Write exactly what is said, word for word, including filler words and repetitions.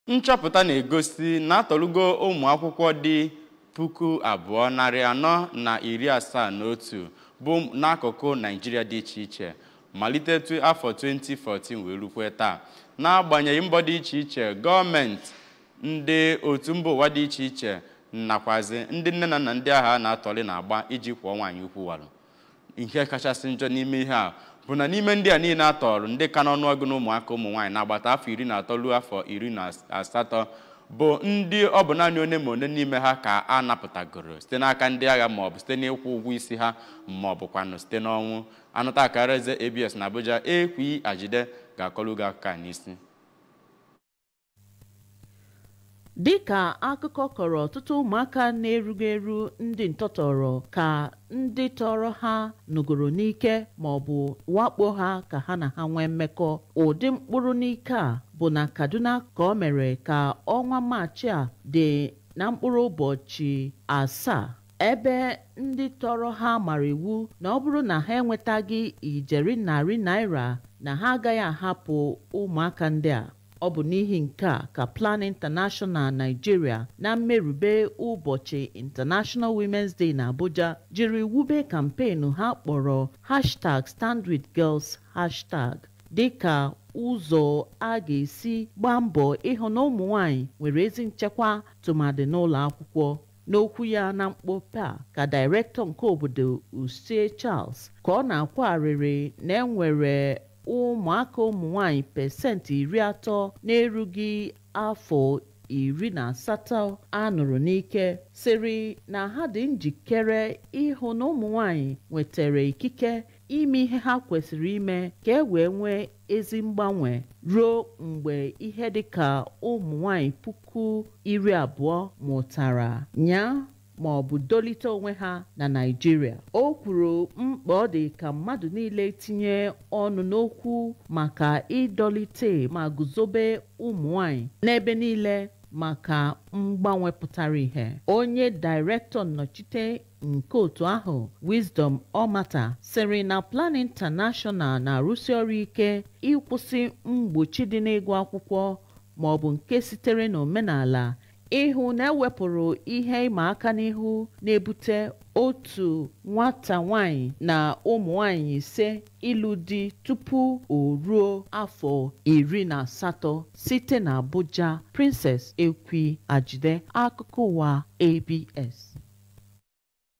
Nchọpụta na-egosi na atọlugo ụmụ akwụkwọ dị puku abụọ narị anọ na iri asaa na otu bụ n'akụkụ Naịjirịa dị iche iche malite afọ twenty fourteen wee rukwe taa. N'agbanyeghị mbọ dị iche iche gọọmenti, ndị otu mba ụwa dị iche iche nakwazi ndị nne na nna ndị agha na-atọli na-agba iji kwụọ nwaanyị ukwu walụ. Ihe kachasị njọ n'ime ihe a bụ na n'ime ndị a niile atọrọ ndị ka n'ọnụọgụ na ụmụaka ụmụ nwaanyị na-agbata afọ iri na atọ ruo afọ iri na asatọ bụ ndị ọ bụ naanị one ma one n'ime ha ka a napụtagoro site n'aka ndị agha maọbụ site n'ịkwụ ụgwọ isi ha maọbụkwanụ site n'ọnwụ. Anụta akara eze A B S na Abuja Ekwi Ajide ga-akọrọ gị akụkọ a n'isi. Dịka akụkọ kọrọ, ọtụtụ ụmụaka na-erughị eru ndị ntọtọrọ ka ndị tọrọ ha nụgoro n'ike maọbụ wakpo ha ka ha na ha nwee mmekọ. Ụdị mkpụrụ n'ike a bụ na Kaduna ka ọ mere ka ọnwa Maachị a dị na mkpụrụ ụbọchị asaa, ebe ndị tọrọ ha mara iwu na ọ bụrụ na ha enwetaghị ijeri narị naira na ha agaghị ahapụ ụmụaka ndị a. Ọ bụ n'ihi nke a ka Plan International Nigeria na mmerube ụbọchị International Women's Day na Abuja jiri wube kampenu ha kpọrọ hashtag Stand with Girls hashtag dịka ụzọ a ga-esi gbaa mbọ ịhụ na ụmụ nwanyị nwere ezi nchekwa tụmadị n'ụlọ akwụkwọ. N'okwu ya na mkpope a ka Director nke obodo Uche Charles ka ọ na-akwagharịrị na enwere ụmụaka ụmụ nwanyị pesentị iri atọ na-erughị afọ iri na asatọ a nụrụ n'ike sịrị na ha dị njikere ịhụ na ụmụ nwanyị nwetara ikike ime ihe ha kwesịrị ime ka e wee nwee ezi mgbanwe ruo mgbe ihe dịka ụmụ nwanyị puku iri abụọ mụtara nya ma ọ bụ dolite onwe ha na Naịjirịa. O kwuru mkpa ọ dị ka mmadụ niile tinye ọnụ n'okwu maka ịdọlite ma guzobe ụmụ nwanyị n'ebe niile maka mgbanwe pụtara ihe. Onye Director nnọchite nke otu ahụ Wisdom Ọmata sịrị na Plan International na-arụsi ọrụ ike ịkwụsị mgbochi dị n'ịgụ akwụkwọ ma ọ bụ nke sitere n'omenala, ịhụ na ewepụrụ ihe ịma aka n'ihu na-ebute otu nwata nwanyị na ụmụ nwanyị ise ịlụ di tupu o ruo afọ iri na asatọ. Site na Abuja, Princess Ekwi Ajide, akụkọ ụwa A B S.